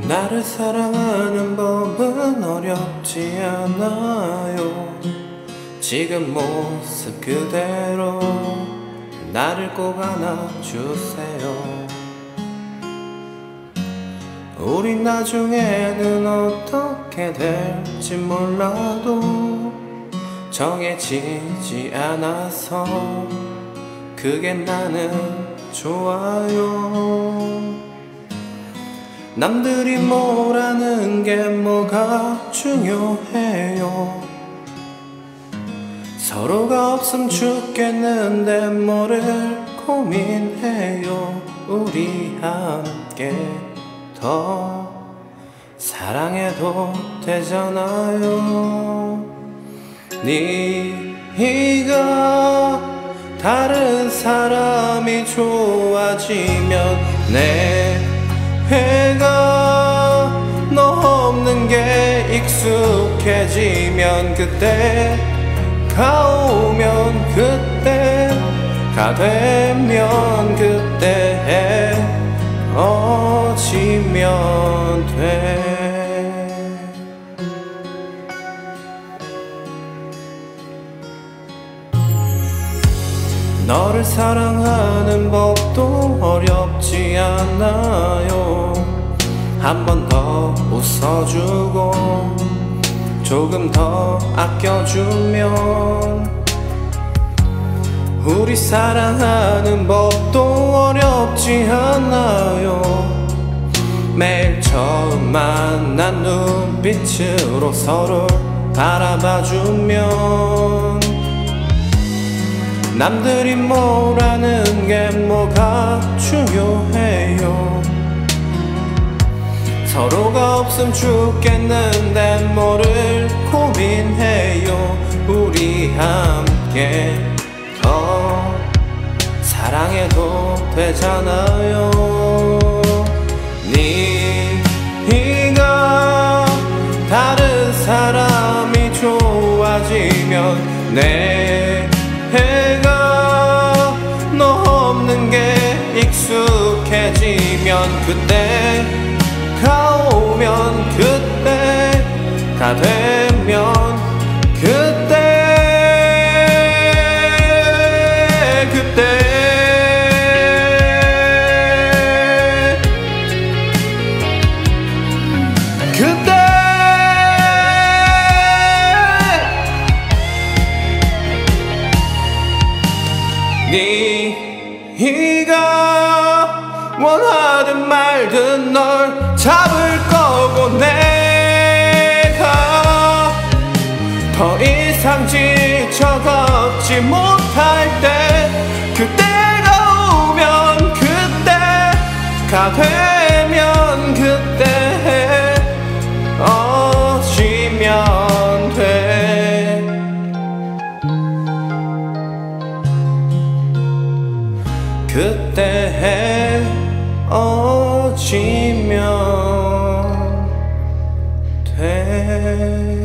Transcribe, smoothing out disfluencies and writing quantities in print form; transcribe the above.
나를 사랑하는 법은 어렵지 않아요. 지금 모습 그대로 나를 꼭 안아주세요. 우린 나중에는 어떻게 될지 몰라도 정해지지 않아서 그게 나는 좋아요. 남들이 뭐라는 게 뭐가 중요해요. 서로가 없음 죽겠는데 뭐를 고민해요. 우리 함께 더 사랑해도 되잖아요. 네가 다른 사람이 좋아지면 내 해가 너 없는 게 익숙해지면 그때가 오면 그때가 되면 그때 헤어지면 돼. 너를 사랑하는 법도 어렵지 않아요. 한 번 더 웃어주고 조금 더 아껴주면 우리 사랑하는 법도 어렵지 않아요. 매일 처음 만난 눈빛으로 서로 바라봐주면 남들이 뭐라는 게 뭐가 중요해요. 서로가 없음 죽겠는데 뭐를 고민해요. 우리 함께 더 사랑해도 되잖아요. 네가 다른 사람이 좋아지면 내 해가 너 없는 게 익숙해지면 그때가 오면 그때가 되면 그때 네가 원하든 말든 널 잡을 거고 내가 더 이상 지쳐 걷지 못할 때 그때가 오면 그때가 되면 그때 헤어지면 돼. 그때 헤어지면 돼.